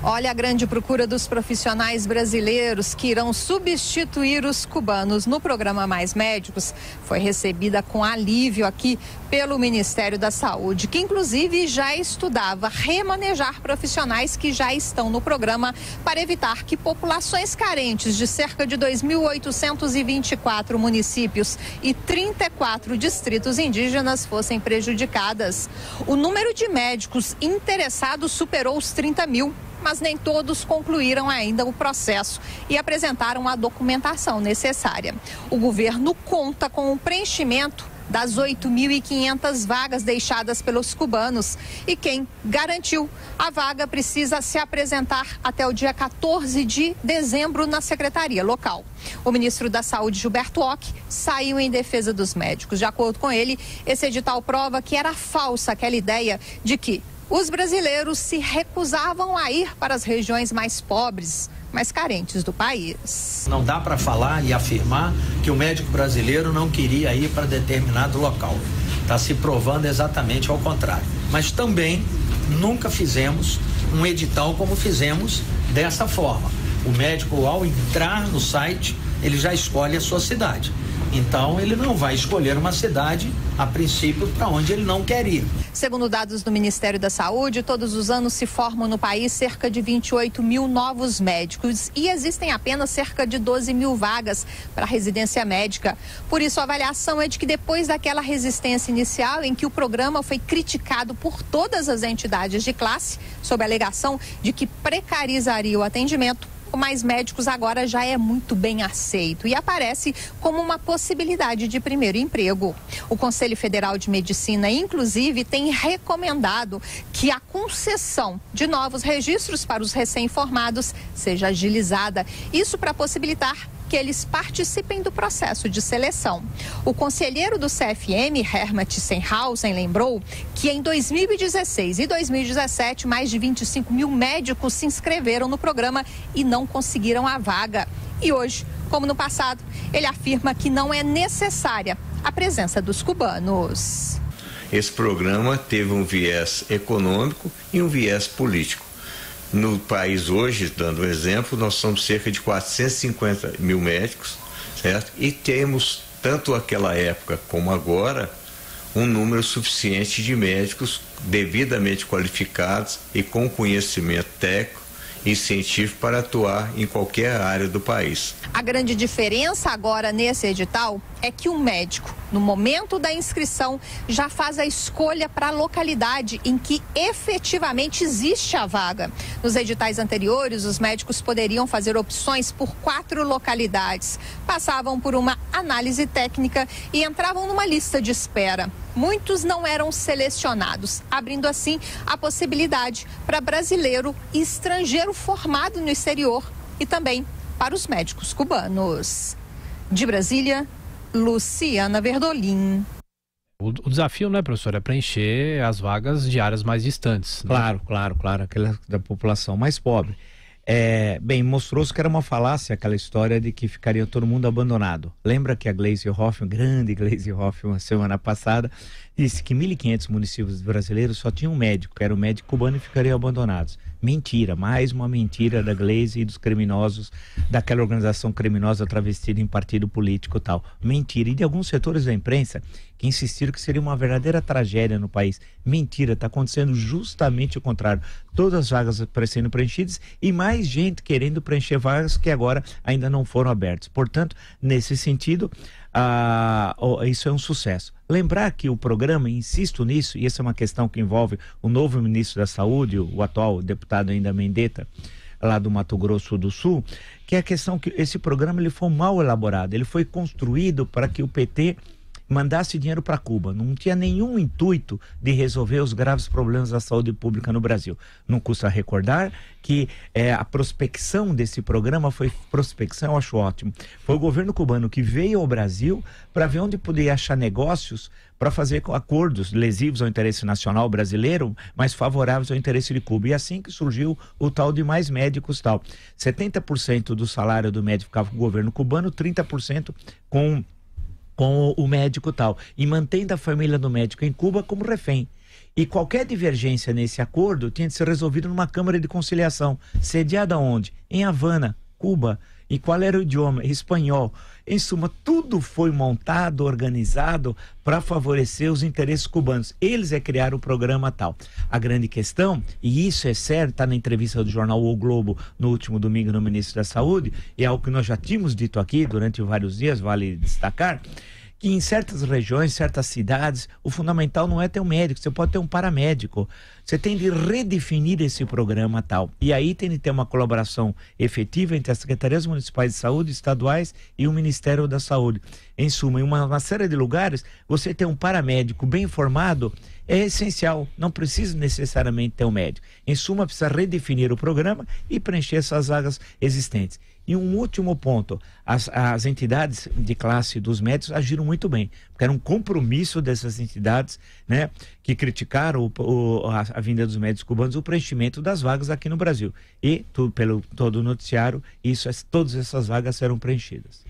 Olha, a grande procura dos profissionais brasileiros que irão substituir os cubanos no programa Mais Médicos foi recebida com alívio aqui pelo Ministério da Saúde, que inclusive já estudava remanejar profissionais que já estão no programa para evitar que populações carentes de cerca de 2.824 municípios e 34 distritos indígenas fossem prejudicadas. O número de médicos interessados superou os 30 mil. Mas nem todos concluíram ainda o processo e apresentaram a documentação necessária. O governo conta com o preenchimento das 8.500 vagas deixadas pelos cubanos. E quem garantiu a vaga precisa se apresentar até o dia 14 de dezembro na secretaria local. O ministro da Saúde, Gilberto Ock, saiu em defesa dos médicos. De acordo com ele, esse edital prova que era falsa aquela ideia de que os brasileiros se recusavam a ir para as regiões mais pobres, mais carentes do país. Não dá para falar e afirmar que o médico brasileiro não queria ir para determinado local. Está se provando exatamente ao contrário. Mas também nunca fizemos um edital como fizemos dessa forma. O médico, ao entrar no site, ele já escolhe a sua cidade. Então, ele não vai escolher uma cidade, a princípio, para onde ele não quer ir. Segundo dados do Ministério da Saúde, todos os anos se formam no país cerca de 28 mil novos médicos e existem apenas cerca de 12 mil vagas para residência médica. Por isso, a avaliação é de que depois daquela resistência inicial em que o programa foi criticado por todas as entidades de classe, sob a alegação de que precarizaria o atendimento, o Mais Médicos agora já é muito bem aceito e aparece como uma possibilidade de primeiro emprego. O Conselho Federal de Medicina, inclusive, tem recomendado que a concessão de novos registros para os recém-formados seja agilizada. Isso para possibilitar que eles participem do processo de seleção. O conselheiro do CFM, Hermann Tissenhausen, lembrou que em 2016 e 2017, mais de 25 mil médicos se inscreveram no programa e não conseguiram a vaga. E hoje, como no passado, ele afirma que não é necessária a presença dos cubanos. Esse programa teve um viés econômico e um viés político. No país hoje, dando um exemplo, nós somos cerca de 450 mil médicos, certo? E temos, tanto aquela época como agora, um número suficiente de médicos devidamente qualificados e com conhecimento técnico e científico para atuar em qualquer área do país. A grande diferença agora nesse edital é que o médico, no momento da inscrição, já faz a escolha para a localidade em que efetivamente existe a vaga. Nos editais anteriores, os médicos poderiam fazer opções por 4 localidades, passavam por uma análise técnica e entravam numa lista de espera. Muitos não eram selecionados, abrindo assim a possibilidade para brasileiro e estrangeiro formado no exterior e também para os médicos cubanos. De Brasília, Luciana Verdolim. O desafio, né, professora, é preencher as vagas de áreas mais distantes. Né? Claro, aquela da população mais pobre. Bem, mostrou-se que era uma falácia aquela história de que ficaria todo mundo abandonado. Lembra que a Gleisi Hoffmann, grande Gleisi Hoffmann, semana passada, disse que 1.500 municípios brasileiros só tinham um médico, que era o médico cubano, e ficariam abandonados. Mentira, mais uma mentira da Gleisi e dos criminosos, daquela organização criminosa travestida em partido político e tal. Mentira. E de alguns setores da imprensa que insistiram que seria uma verdadeira tragédia no país. Mentira, está acontecendo justamente o contrário. Todas as vagas sendo preenchidas e mais gente querendo preencher vagas que agora ainda não foram abertas. Portanto, nesse sentido, isso é um sucesso. Lembrar que o programa, insisto nisso, e essa é uma questão que envolve o novo ministro da Saúde, o atual deputado ainda Mendetta, lá do Mato Grosso do Sul, que é a questão que esse programa ele foi mal elaborado, ele foi construído para que o PT mandasse dinheiro para Cuba, não tinha nenhum intuito de resolver os graves problemas da saúde pública no Brasil. Não custa recordar que a prospecção desse programa foi prospecção, eu acho ótimo. Foi o governo cubano que veio ao Brasil para ver onde poderia achar negócios para fazer acordos lesivos ao interesse nacional brasileiro, mas favoráveis ao interesse de Cuba. E assim que surgiu o tal de Mais Médicos tal. 70% do salário do médico ficava com o governo cubano, 30% com o médico tal, e mantendo a família do médico em Cuba como refém. E qualquer divergência nesse acordo tinha de ser resolvida numa Câmara de Conciliação, sediada onde? Em Havana, Cuba. E qual era o idioma? Espanhol. Em suma, tudo foi montado, organizado para favorecer os interesses cubanos. Eles criaram o programa tal. A grande questão, e isso é sério, está na entrevista do jornal O Globo no último domingo no Ministro da Saúde, e é algo que nós já tínhamos dito aqui durante vários dias, vale destacar, que em certas regiões, certas cidades, o fundamental não é ter um médico, você pode ter um paramédico. Você tem de redefinir esse programa tal. E aí tem de ter uma colaboração efetiva entre as secretarias municipais de saúde, estaduais e o Ministério da Saúde. Em suma, em uma série de lugares, você ter um paramédico bem formado é essencial, não precisa necessariamente ter um médico. Em suma, precisa redefinir o programa e preencher essas vagas existentes. E um último ponto, as entidades de classe dos médicos agiram muito bem, porque era um compromisso dessas entidades, né, que criticaram a vinda dos médicos cubanos, o preenchimento das vagas aqui no Brasil. E pelo todo o noticiário, todas essas vagas serão preenchidas.